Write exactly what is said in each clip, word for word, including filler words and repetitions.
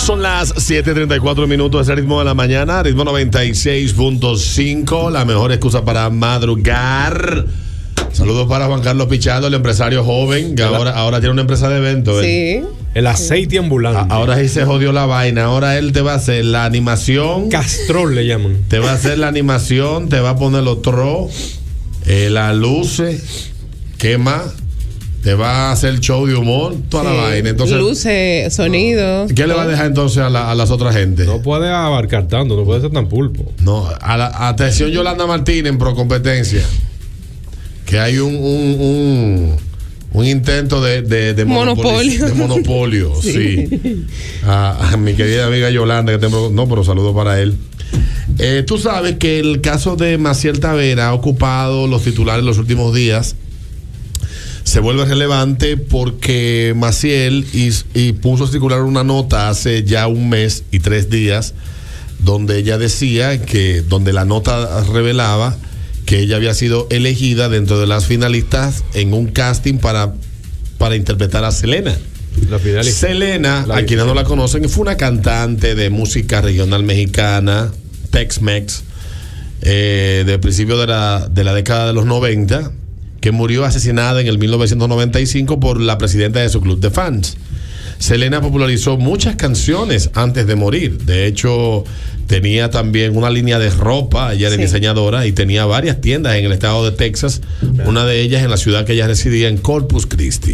Son las siete treinta y cuatro minutos, ese ritmo de la mañana, ritmo noventa y seis punto cinco, la mejor excusa para madrugar. Saludos para Juan Carlos Pichardo, el empresario joven, que ahora, ahora tiene una empresa de eventos. Sí. El aceite ambulante. A, ahora sí se jodió la vaina. Ahora él te va a hacer la animación. Castrol le llaman. Te va a hacer la animación, te va a poner los tros, eh, las luces, ¿qué más? Te va a hacer show de humor, toda sí. la vaina. Entonces, luces, sonido. ¿Qué todo le va a dejar entonces a, la, a las otras gente? No puede abarcar tanto, no puede ser tan pulpo. No, a la, atención Yolanda Martínez en Pro Competencia. Que hay un, un, un, un intento de, de, de monopolio. De monopolio, sí. sí. A, a mi querida amiga Yolanda, que tengo, no, pero saludo para él. Eh, tú sabes que el caso de Maciel Tavera ha ocupado los titulares los últimos días. Se vuelve relevante porque Maciel y, y puso a circular una nota hace ya un mes y tres días donde ella decía que, donde la nota revelaba que ella había sido elegida dentro de las finalistas en un casting para, para interpretar a Selena. La finalista. Selena, la a quienes no la conocen, fue una cantante de música regional mexicana, Tex-Mex, eh, de principio de la, de la década de los noventa, que murió asesinada en el mil novecientos noventa y cinco por la presidenta de su club de fans. Selena popularizó muchas canciones antes de morir. De hecho, tenía también una línea de ropa, ella era sí. diseñadora, y tenía varias tiendas en el estado de Texas, una de ellas en la ciudad que ella residía, en Corpus Christi.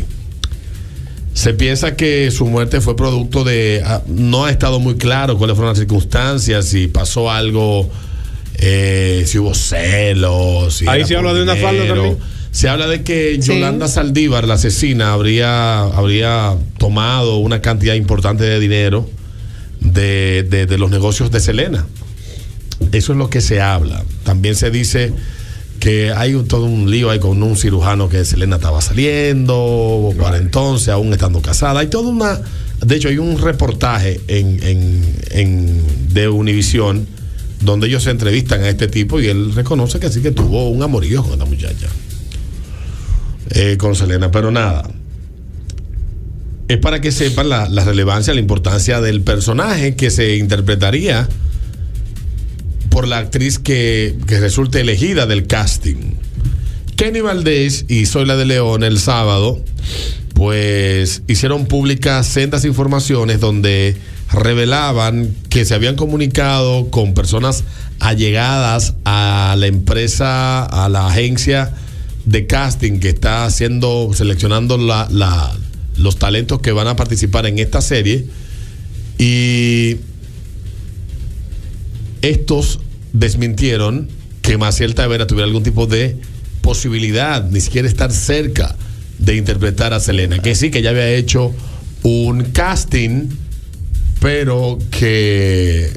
Se piensa que su muerte fue producto de... No ha estado muy claro cuáles fueron las circunstancias, si pasó algo, eh, si hubo celos. Si ahí se habla de una falda también. Se habla de que sí. Yolanda Saldívar, la asesina, habría, habría tomado una cantidad importante de dinero de, de, de los negocios de Selena. Eso es lo que se habla. También se dice que hay un, todo un lío ahí con un cirujano que Selena estaba saliendo right. para entonces, aún estando casada. Hay toda una... De hecho, hay un reportaje en, en, en, de Univisión donde ellos se entrevistan a este tipo y él reconoce que sí que tuvo un amorío con esta muchacha. Eh, con Selena, pero nada, es para que sepan la, la relevancia, la importancia del personaje que se interpretaría por la actriz que, que resulte elegida del casting. Kenny Valdés y Zoila de León el sábado pues hicieron públicas sendas informaciones donde revelaban que se habían comunicado con personas allegadas a la empresa, a la agencia de casting que está haciendo, seleccionando la, la, los talentos que van a participar en esta serie, y estos desmintieron que Maciel Tavera tuviera algún tipo de posibilidad, ni siquiera estar cerca de interpretar a Selena, que sí, que ya había hecho un casting, pero que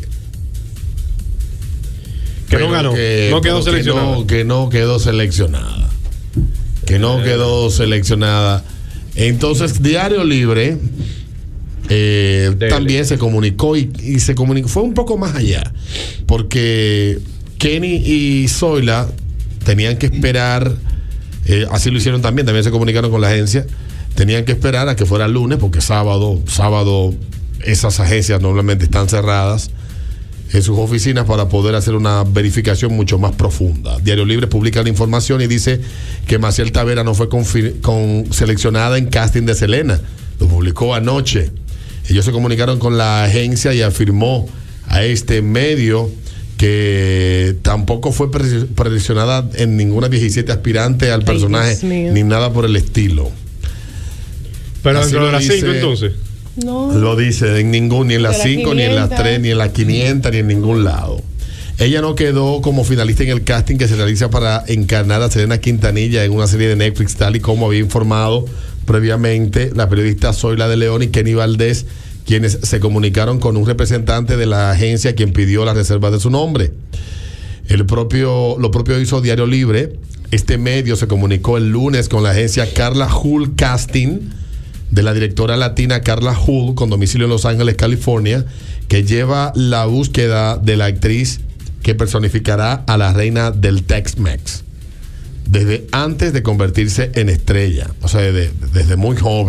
que pero no ganó, que, no quedó seleccionada, que no, que no quedó seleccionada. que no quedó seleccionada. Entonces Diario Libre eh, también se comunicó y, y se comunicó, fue un poco más allá, porque Kenny y Zoila tenían que esperar, eh, así lo hicieron también, también se comunicaron con la agencia, tenían que esperar a que fuera lunes, porque sábado, sábado esas agencias normalmente están cerradas en sus oficinas para poder hacer una verificación mucho más profunda. Diario Libre publica la información y dice que Maciel Tavera no fue con, con seleccionada en casting de Selena. Lo publicó anoche. Ellos se comunicaron con la agencia y afirmó a este medio que tampoco fue preseleccionada en ninguna diecisiete aspirante al personaje, ni nada por el estilo. Pero dentro de las cinco entonces. No. Lo dice en ningún, ni en las cinco, ni en las tres, ni en las quinientas, ni en ningún lado. Ella no quedó como finalista en el casting que se realiza para encarnar a Selena Quintanilla en una serie de Netflix, tal y como había informado previamente la periodista Zoila de León y Kenny Valdés, quienes se comunicaron con un representante de la agencia quien pidió la reserva de su nombre. El propio, lo propio hizo Diario Libre. Este medio se comunicó el lunes con la agencia Carla Hull Casting, de la directora latina Carla Hull, con domicilio en Los Ángeles, California, que lleva la búsqueda de la actriz que personificará a la reina del Tex-Mex desde antes de convertirse en estrella, o sea, desde, desde muy joven.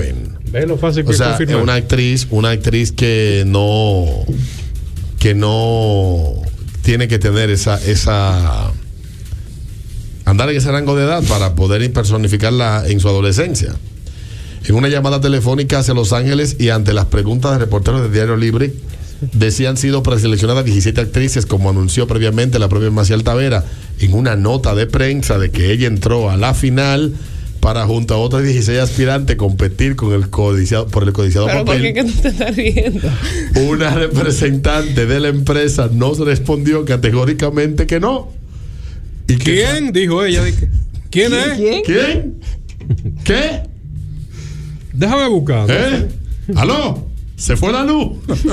Ve lo fácil que o sea, es una actriz, una actriz que no, que no tiene que tener esa, esa andar en ese rango de edad para poder personificarla en su adolescencia. En una llamada telefónica hacia Los Ángeles y ante las preguntas de reporteros de Diario Libre, decían sido preseleccionadas diecisiete actrices, como anunció previamente la propia Maciel Tavera en una nota de prensa de que ella entró a la final para, junto a otras dieciséis aspirantes, competir con el codiciado, por el codiciado ¿Pero papel. ¿Por qué que tú te estás riendo? Una representante de la empresa nos respondió categóricamente que no. ¿Y quién? Dijo ella. ¿Quién es? ¿Quién? ¿Quién? ¿Qué? Déjame buscar. ¿Eh? ¿Aló? Se fue la luz.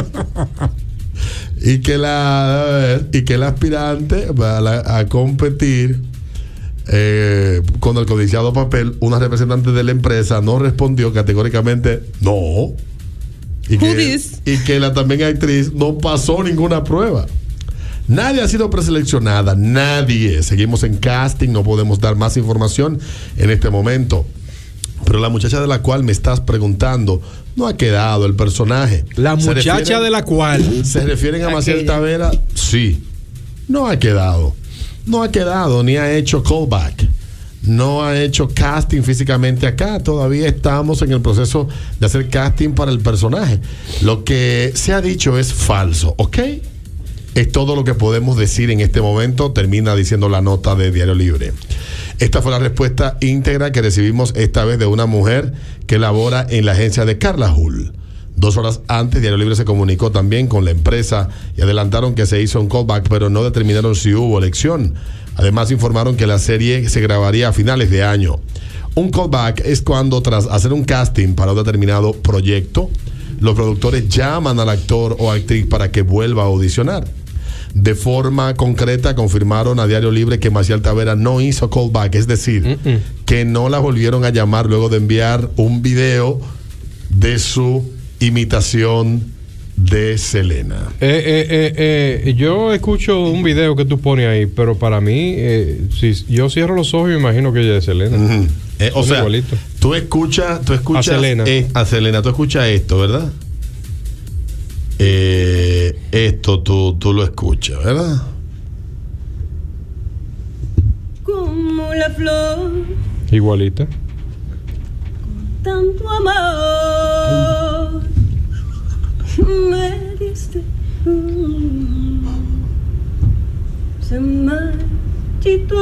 y que la y que el aspirante va a, la, a competir eh, con el codiciado papel, una representante de la empresa no respondió categóricamente no. Y que, y que la también actriz no pasó ninguna prueba. Nadie ha sido preseleccionada, nadie. Seguimos en casting, no podemos dar más información en este momento. Pero la muchacha de la cual me estás preguntando no ha quedado el personaje. La muchacha refieren, de la cual ¿se refieren a Maciel Tavera? Sí. No ha quedado. No ha quedado, ni ha hecho callback. No ha hecho casting físicamente acá. Todavía estamos en el proceso de hacer casting para el personaje. Lo que se ha dicho es falso, ¿ok? Es todo lo que podemos decir en este momento, termina diciendo la nota de Diario Libre. Esta fue la respuesta íntegra que recibimos esta vez de una mujer que labora en la agencia de Carla Hull. Dos horas antes, Diario Libre se comunicó también con la empresa y adelantaron que se hizo un callback, pero no determinaron si hubo elección. Además, informaron que la serie se grabaría a finales de año. Un callback es cuando, tras hacer un casting para un determinado proyecto, los productores llaman al actor o actriz para que vuelva a audicionar. De forma concreta confirmaron a Diario Libre que Maciel Tavera no hizo callback, es decir, Mm-mm. que no la volvieron a llamar luego de enviar un video de su imitación de Selena. Eh, eh, eh, eh, yo escucho un video que tú pones ahí, pero para mí, eh, si yo cierro los ojos, me imagino que ella es Selena. Mm-hmm. eh, o sea, igualito. tú escuchas, tú escuchas a Selena. Eh, a Selena, tú escuchas esto, ¿verdad? Eh, esto tú, tú lo escuchas, ¿verdad? Como la flor, igualita, con tanto amor me diste, se marchitó,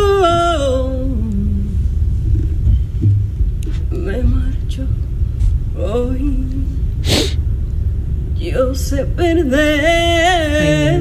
me marcho hoy. Yo sé perder.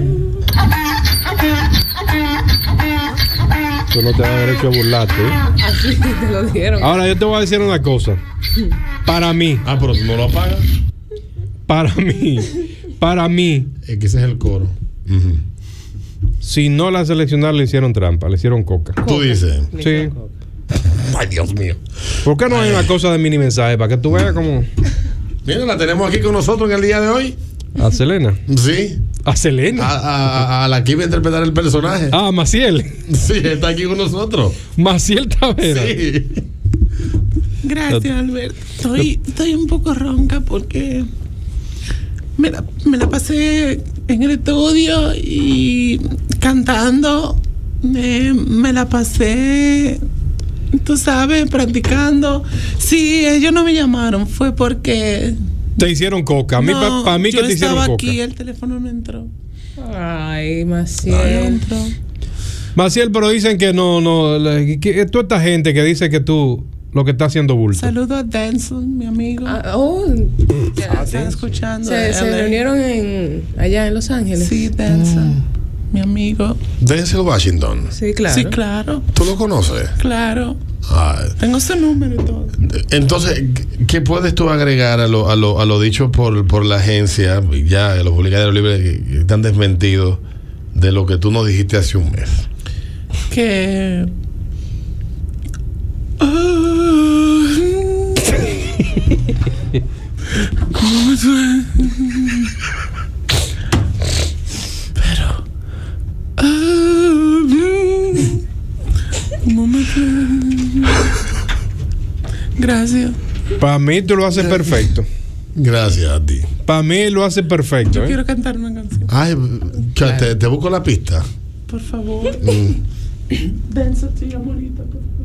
Tú no te das derecho a burlarte, ¿eh? Así te lo dieron. Ahora yo te voy a decir una cosa. Para mí. Ah, pero tú no lo apagas. Para mí. Para mí. Es que ese es el coro. Uh-huh. Si no la seleccionaron, le hicieron trampa, le hicieron coca. Tú dices. Sí. Ay, Dios mío. ¿Por qué no hay una cosa de mini mensaje? Para que tú veas como. Mira, la tenemos aquí con nosotros en el día de hoy. ¿A Selena? Sí. ¿A Selena? A, a, a la que iba a interpretar el personaje. Ah, Maciel. Sí, está aquí con nosotros. Maciel Tavera. Sí. Gracias, Alberto. Estoy, estoy un poco ronca porque me la, me la pasé en el estudio y cantando. Me, me la pasé, tú sabes, practicando. Sí, ellos no me llamaron, fue porque te hicieron coca. A mí, no, para mí que te hicieron coca. Yo estaba aquí, el teléfono no entró. Ay, Maciel. No entró. Maciel, pero dicen que no, no, que, toda esta gente que dice que tú lo que está haciendo bulto. Saludo a Denson, mi amigo. Ah, oh, ya ah, están escuchando. Se, se reunieron en, allá en Los Ángeles. Sí, Denson. Mm. Mi amigo. Denzel Washington. Sí, claro. Sí, claro. ¿Tú lo conoces? Claro. Ay. Tengo su número y todo. Entonces, ¿qué puedes tú agregar a lo, a lo, a lo dicho por, por la agencia? Ya, los publicadores libres que están desmentidos de lo que tú nos dijiste hace un mes. Que. Pero. Un momento. Gracias. Para mí tú lo haces perfecto. Gracias a ti. Para mí lo haces perfecto. Yo ¿eh? quiero cantar una canción. Ay, claro. te, te busco la pista. Por favor. Mm. Denso, tía Morita, por favor.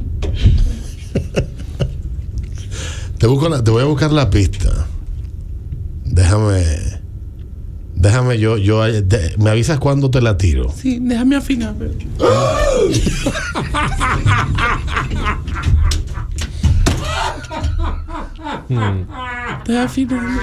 Te, busco la, te voy a buscar la pista. Déjame. Déjame yo. yo de, me avisas cuando te la tiro. Sí, déjame afinar. Pero... Hmm. Estoy afinando.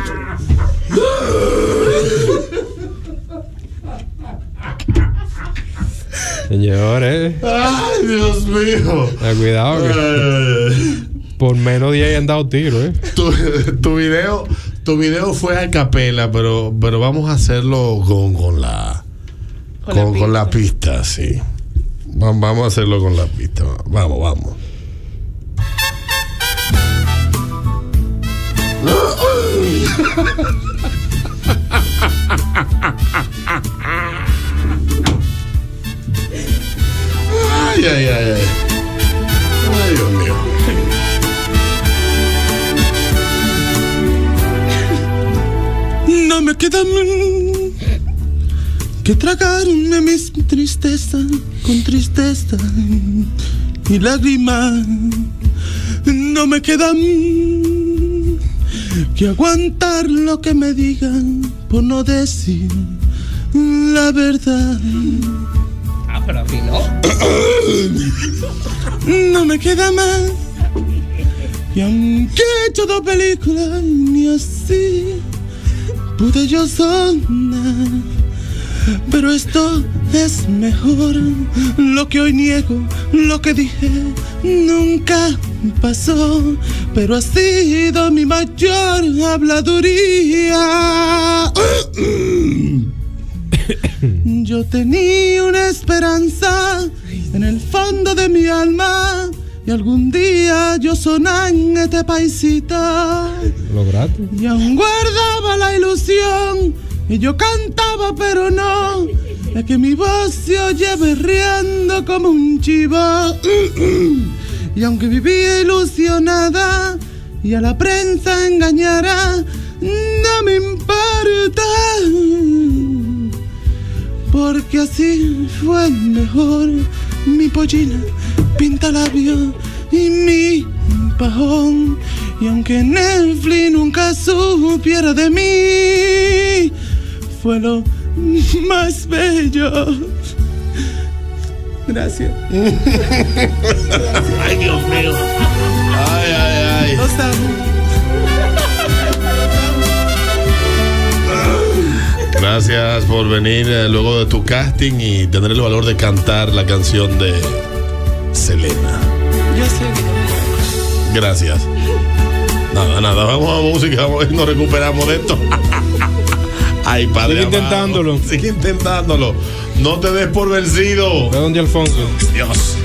Señores, Ay, Dios mío. ten cuidado que Ay, por menos de ahí han dado tiro, ¿eh? tu, tu video tu video fue a capela, pero pero vamos a hacerlo con, con la Con con, la con la pista, sí. Va- Vamos a hacerlo con la pista. Vamos, vamos. Ay, ay, ay, ay. Ay, Dios mío. No me queda mm, que tragarme mis tristeza con tristeza y lágrimas. No me queda mm, que aguantar lo que me digan por no decir la verdad. Ah, pero afinó. No me queda más. Y aunque he hecho dos películas, ni así pude yo sonar. Pero esto es mejor. Lo que hoy niego, lo que dije, nunca pasó. Pero ha sido mi mayor habladuría. Yo tenía una esperanza en el fondo de mi alma. Y algún día yo sonaba en este paisita. ¿Lograste? Y aún guardaba la ilusión. Y yo cantaba pero no. Es que mi voz se oye berreando como un chivo. Y aunque vivía ilusionada y a la prensa engañara, no me importa. Porque así fue mejor. Mi pollina pinta labios y mi pajón. Y aunque Netflix nunca supiera de mí, fue lo más bello. Gracias. Ay, Dios mío. Ay, ay, ay. Los amo. Gracias por venir eh, luego de tu casting y tener el valor de cantar la canción de Selena. Yo sé. Gracias. Nada, nada, vamos a música, vamos a ver si nos recuperamos de esto. Ay, padre. Sigue amado, intentándolo. Sigue intentándolo. No te des por vencido. ¿De dónde, Alfonso? Dios.